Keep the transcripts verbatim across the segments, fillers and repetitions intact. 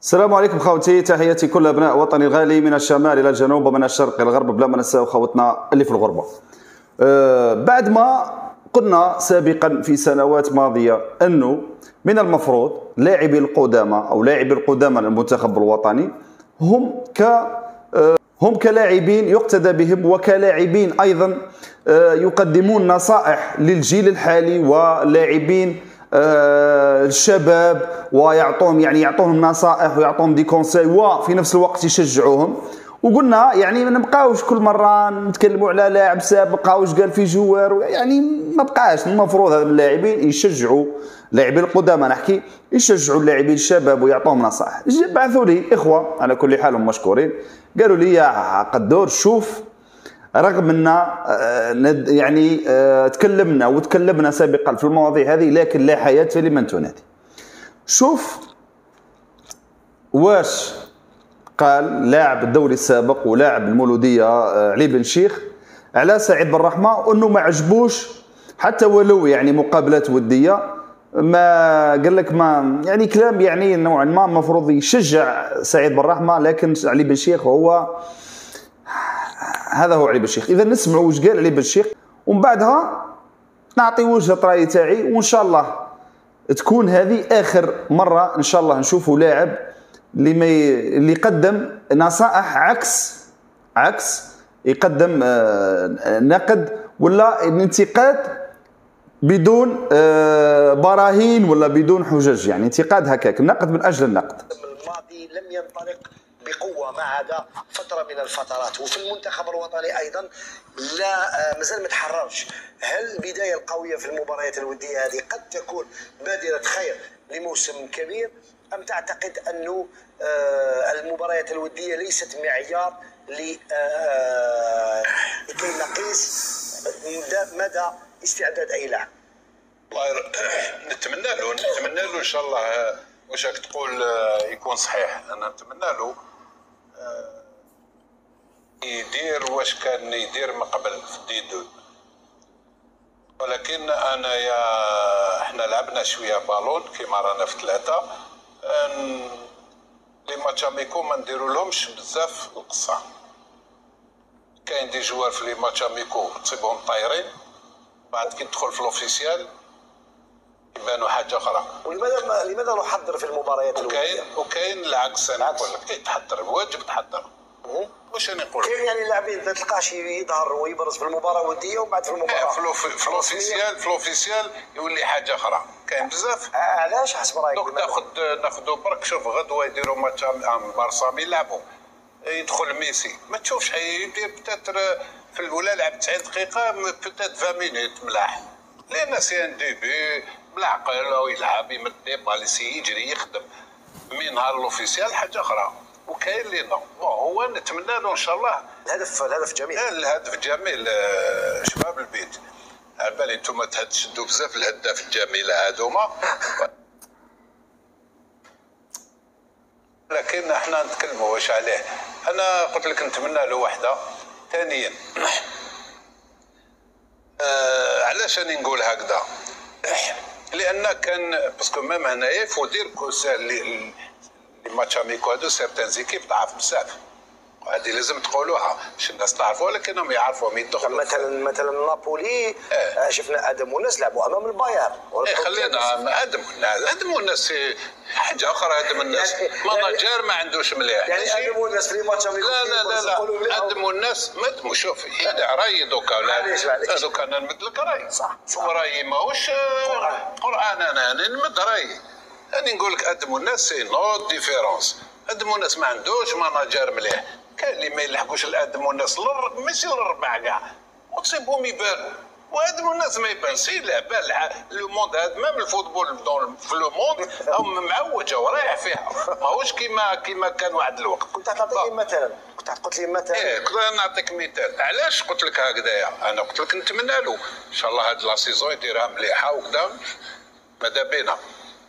السلام عليكم خوتي، تحياتي كل ابناء وطني الغالي من الشمال الى الجنوب ومن الشرق الى الغرب، بلا ما ننساو خوتنا اللي في الغربه. أه بعد ما قلنا سابقا في سنوات ماضيه انه من المفروض لاعبي القدامى او لاعبي القدامى للمنتخب الوطني هم ك أه هم كلاعبين يقتدى بهم وكلاعبين ايضا أه يقدمون نصائح للجيل الحالي ولاعبين آه الشباب، ويعطوهم يعني يعطوهم نصائح ويعطوهم دي كونساي وفي نفس الوقت يشجعوهم. وقلنا يعني ما نبقاوش كل مره نتكلموا على لاعب سابق واش قال في جوار، يعني ما بقاش. المفروض هذا اللاعبين يشجعوا لاعبين القدامى، نحكي يشجعوا اللاعبين الشباب ويعطوهم نصائح. بعثوا لي اخوه على كل حال هم مشكورين، قالوا لي يا قدور شوف، رغم ان يعني تكلمنا وتكلمنا سابقا في المواضيع هذه لكن لا حياة لمن تنادي. شوف واش قال لاعب الدوري السابق ولاعب المولوديه علي بن شيخ على سعيد بن رحمه انه ما عجبوش حتى ولو يعني مقابلات وديه، ما قال لك ما يعني كلام يعني نوعا ما المفروض يشجع سعيد بن رحمه، لكن علي بن شيخ هو هذا هو علي بن شيخ. اذا نسمعوا واش قال علي بن شيخ ومن بعدها نعطي وجهه رايي تاعي، وان شاء الله تكون هذه اخر مره ان شاء الله نشوفوا لاعب اللي ما ي... اللي قدم نصائح عكس عكس يقدم آه نقد ولا الانتقاد بدون آه براهين ولا بدون حجج، يعني انتقاد هكاك، النقد من اجل النقد. الماضي لم ينطلق بقوه ما عدا فتره من الفترات، وفي المنتخب الوطني ايضا لا مازال ما تحررش. هل البدايه القويه في المباريات الوديه هذه قد تكون بادره خير لموسم كبير، ام تعتقد انه المباريات الوديه ليست معيار لكي نقيس مدى استعداد اي لاعب؟ والله نتمنى له نتمنى له ان شاء الله واش راك تقول يكون صحيح. انا نتمنى له يدير واش كان يدير من قبل في دي دو، ولكن انا يا احنا لعبنا شويه بالون كيما رانا في ثلاثه. لي ماتش اميكو ما نديرو لهمش بزاف القصه. كاين دي جوار في لي ماتش اميكو تصيبهم طايرين، بعد كي تدخل في الاوفيسيال يبانوا حاجه اخرى. ولماذا لماذا نحضر في المباريات الوديه؟ وكاين وكاين العكس. انا نقول لك كي تحضر واجب تحضر. واش راني نقول؟ كاين يعني اللاعبين ما تلقاش يظهر ويبرز في المباراه الوديه ومن بعد في المباراه في الاوفيسيال في الاوفيسيال يولي حاجه اخرى. كاين بزاف. علاش حسب رايك؟ دوك ناخذ ناخذوا برك. شوف غدوه يديروا ماتش ام بارسا يلعبوا، يدخل ميسي ما تشوفش يدير بتاتر في الاولى لعب تسعين دقيقه بتات عشرين مينوت ملاح، لان سي ان ديبي بالعقل ويلعب يمد باليسي يجري يخدم. من نهار الاوفيسيال حاجه اخرى. وكاين اللي نو هو نتمنى له ان شاء الله الهدف الهدف جميل. الهدف جميل. شباب البيت على بالي انتم تشدوا بزاف الهداف الجميله هذوما، لكن احنا نتكلموا واش عليه. انا قلت لك نتمنى له وحده. ثانيا آه علاش راني نقول هكذا؟ لان كان باسكو ميم هنايا فو دير كو لي ماتش اميكو هادو سيرتان زيكيب ضعف بزاف، هذه لازم تقولوها باش الناس تعرفوا، ولكنهم يعرفوا يدخلوا. مثلا مثلا نابولي اه. شفنا ادم وناس لعبوا امام البايرن. ايه خلينا ادم وناس ادم وناس حاجه اخرى. ادم الناس ماناجير ما عندوش مليح. يعني ادم والناس في ماتش اميكو لا لا لا لا ادم والناس ما ادموا. شوف يدع راي دوكا دوكا انا نمد لك راي صح. رايي ماهوش قران. انا نمد رايي. راني نقول لك ادم والناس سي نوت ديفيرونس. ادم والناس ما عندوش ماناجير مليح. كاين اللي ما يلحقوش الادم والناس ماشي للربع كاع وتصيبهم يبانوا، وادم والناس ما يبانش. لعبه لو موند هذا ميم الفوتبول في لو موند هم معوجه ورايح فيها، ماهوش كيما كيما كان واحد الوقت. كنت تعطيني مثلا كنت قلت لي مثلا ايه كنت نعطيك مثال. علاش قلت لك هكذايا؟ انا قلت لك نتمنى له ان شاء الله هاد لا سيزون يديرها مليحه وكذا ماذا بينا.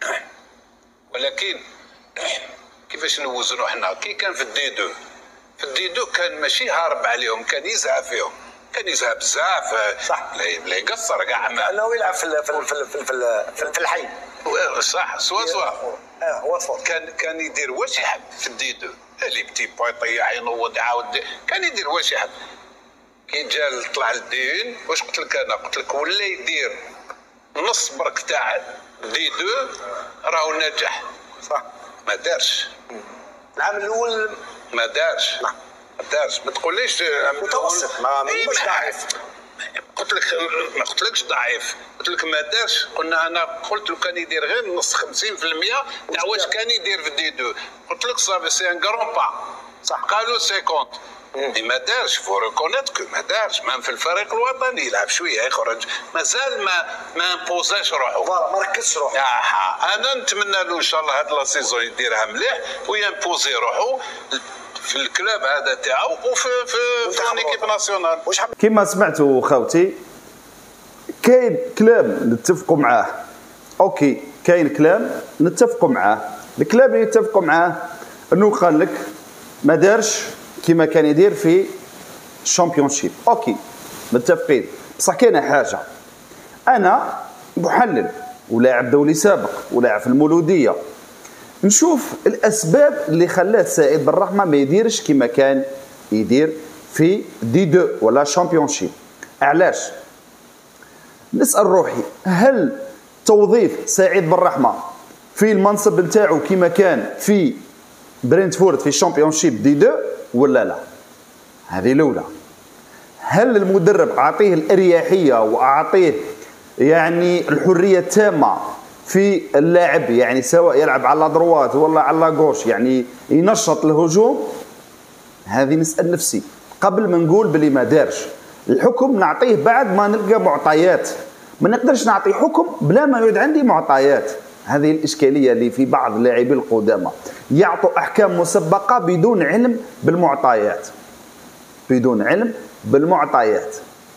ولكن كيفاش نوزنوا حنا؟ كي كان في الدي دو في الدي دو كان ماشي هارب عليهم، كان يزعى فيهم. كان يزهى بزاف صح لا يقصر كاع انه يلعب في ال- في ال- في ال- في ال- في ال- في الحي صح سوا سوا اه واتفورد كان كان يدير واش يحب في الدي دو اللي بتي بوي يطيح ينوض يعاود كان يدير واش يحب كي جا طلع للدين واش قلت لك انا قلت لك ولا يدير نص برك تاع دي دو راهو ناجح صح ما دارش العام الاول ما دارش نعم. ما دارش ما تقوليش متوسط ما إيه مش ما- ضعيف قلت لك ما قلتلكش ضعيف قلت لك ما دارش قلنا انا قلت له كان يدير غير نص خمسين بالمية تاع واش كان يدير في دي دو قلت لك صافي سي ان كرون با صح. قالوا خمسين مي ما دارش فو ريكونيت كو ما دارش ما في الفريق الوطني يلعب شويه يخرج مازال ما ما امبوزاش روحه فوالا ما ركزش روحه آه انا نتمنى له ان شاء الله هاد لا سيزون يديرها مليح ويمبوزي روحه في الكلاب هذا تاعو وفي في في ليكيب ناسيونال. واش حاب كما سمعتوا خوتي كاين كلام نتفقوا معاه اوكي كاين كلام نتفقوا معاه الكلام اللي نتفقوا معاه انه قال لك ما دارش كما كان يدير في الشامبيونشيب اوكي متفقين بصح كاينه حاجه انا محلل ولاعب دولي سابق ولاعب في المولوديه نشوف الاسباب اللي خلات سعيد بالرحمه ما يديرش كما كان يدير في دي دو ولا شامبيونشيب علاش نسال روحي هل توظيف سعيد بالرحمه في المنصب نتاعو كما كان في برينتفورد في الشامبيونشيب دي دو ولا لا هذه الاولى هل المدرب اعطيه الاريحيه واعطيه يعني الحريه التامه في اللاعب يعني سواء يلعب على دروات ولا على غوش يعني ينشط الهجوم هذه نسال نفسي قبل ما نقول بلي ما دارش الحكم نعطيه بعد ما نلقى معطيات ما نقدرش نعطي حكم بلا ما يعود عندي معطيات هذه الاشكاليه اللي في بعض اللاعبين القدامى يعطوا احكام مسبقه بدون علم بالمعطيات بدون علم بالمعطيات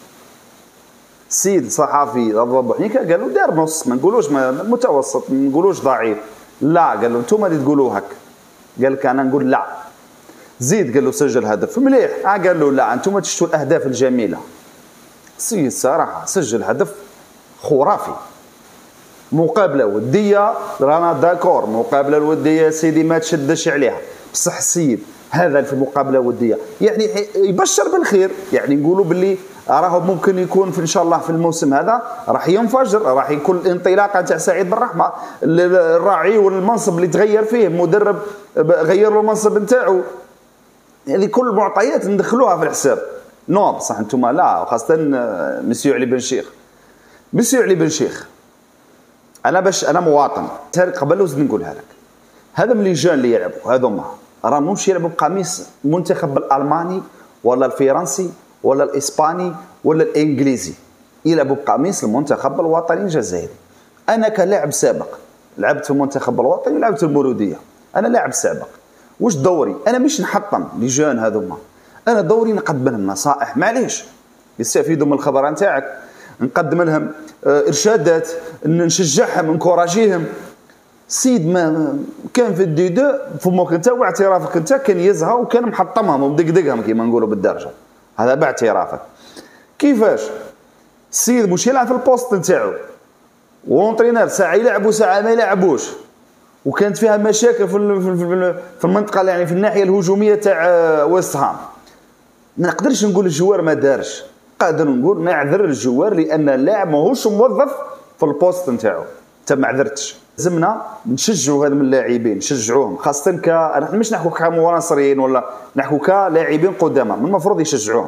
سيد صحفي رضوان بوحنيكه قالوا دار نص ما نقولوش متوسط ما نقولوش ضعيف لا قال له انتم اللي تقولوا هك قال لك انا نقول لا زيد قال له سجل هدف مليح اه قال له لا انتم تشتوا الاهداف الجميله سيد صراحه سجل هدف خرافي مقابله وديه رانا داكور مقابله الوديه سيدي ما تشدش عليها بصح السيد هذا في المقابله الوديه يعني يبشر بالخير يعني نقولوا باللي راه ممكن يكون في ان شاء الله في الموسم هذا راح ينفجر راح يكون الانطلاقه تاع سعيد بالرحمه الراعي والمنصب اللي تغير فيه مدرب غير له المنصب نتاعو هذه كل المعطيات ندخلوها في الحساب نو بصح انتم لا خاصه مسيو علي بن شيخ مسيو علي بن شيخ انا باش انا مواطن قبل وزد نقولها لك هذا من اللجان اللي يلعبوا هذوما راهم مش يلعبوا بقميص المنتخب الالماني ولا الفرنسي ولا الاسباني ولا الانجليزي يلعبوا بقميص المنتخب الوطني الجزائري انا كلاعب سابق لعبت في المنتخب الوطني ولعبت في المولوديه انا لاعب سابق واش دوري انا مش نحطم لجان هذوما انا دوري نقدم لهم نصائح معليش يستفيدوا من الخبره نتاعك نقدم لهم ارشادات نشجعهم نكوراجيهم سيد ما كان في الدي دو فمك انت واعترافك انت كان يزهى وكان محطمهم ومدقدقهم كيما نقولوا بالدرجه هذا باعترافك كيفاش السيد مش يلعب في البوست نتاعو وونترينر ساعه يلعب وساعه ما يلعبوش وكانت فيها مشاكل في في المنطقه يعني في الناحيه الهجوميه تاع ويست هام ما نقدرش نقول الجوار ما دارش قادر نقول نعذر الجوار لان اللاعب ماهوش موظف في البوست نتاعو انت ما عذرتش لازمنا نشجعوا هذا من اللاعبين نشجعوهم خاصه ك احنا مش نحكوا كمناصرين ولا نحكوا كلاعبين قدامى من المفروض يشجعوهم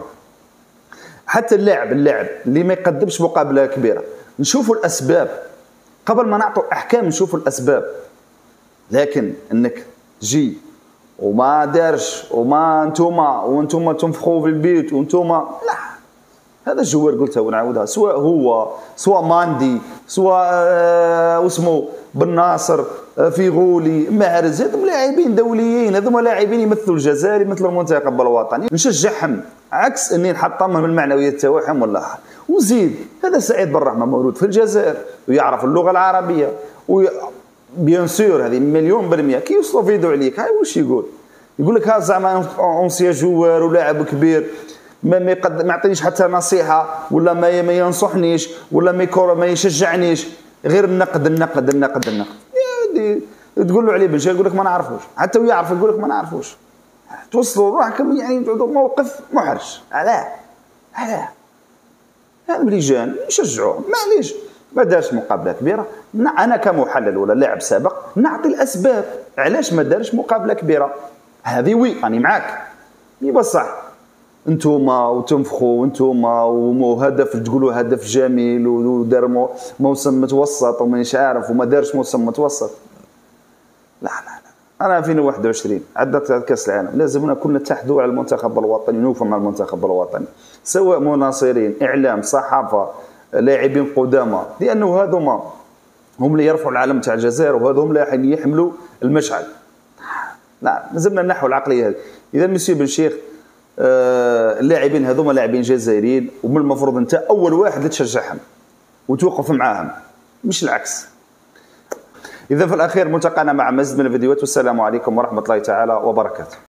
حتى اللاعب اللاعب اللي ما يقدمش مقابله كبيره نشوفوا الاسباب قبل ما نعطوا احكام نشوفوا الاسباب لكن انك تجي وما دارش وما انتوما وانتوما تنفخوا في البيت وانتوما لا هذا الجوار قلتها ونعاودها سواء هو سواء ماندي سواء آه واسمه بن ناصر آه في غولي معرز هذوما لاعبين دوليين هذوما لاعبين يمثلوا الجزائر يمثلوا المنتخب الوطني نشجعهم عكس اني نحطمهم من المعنويات تاعهم ولا وزيد هذا سعيد بالرحمه مولود في الجزائر ويعرف اللغه العربيه و بيان سور هذه مليون بالمية كي يوصلوا فيديو عليك هاي واش يقول يقول لك ها زعما اونسيا جوار ولاعب كبير ما ما يقد... ما يعطينيش حتى نصيحه، ولا ما ما ينصحنيش، ولا ما يكور ما يشجعنيش، غير النقد النقد النقد النقد. يا تقول له عليه بن شيخ يقول لك ما نعرفوش، حتى هو يعرف يقول لك ما نعرفوش. توصلوا روحكم يعني موقف محرج. علاه؟ علاه؟ هذا اللجان يشجعوه، معليش ما دارش مقابله كبيره. انا كمحلل ولا لاعب سابق نعطي الاسباب علاش ما دارش مقابله كبيره. هذه وي راني معاك، بصح انتوما وتنفخوا وانتوما وهدف تقولوا هدف جميل ودار موسم متوسط ومانيش عارف وما دارش موسم متوسط. لا لا لا، انا ألفين وواحد وعشرين عدت كاس العالم، لازمنا كلنا نتحدوا على المنتخب الوطني ونوقفوا مع المنتخب الوطني، سواء مناصرين، اعلام، صحافه، لاعبين قدامى، لانه هذوما هم اللي يرفعوا العلم تاع الجزائر، وهذوم اللي يحملوا المشعل. لا لازمنا نحو العقليه هذه. اذا مسيو بن شيخ آه اللاعبين هذوما لاعبين جزائريين، ومن المفروض انت اول واحد اللي تشجعهم وتوقف معاهم، مش العكس. اذا في الاخير ملتقانا مع مزيد من الفيديوهات، والسلام عليكم ورحمه الله تعالى وبركاته.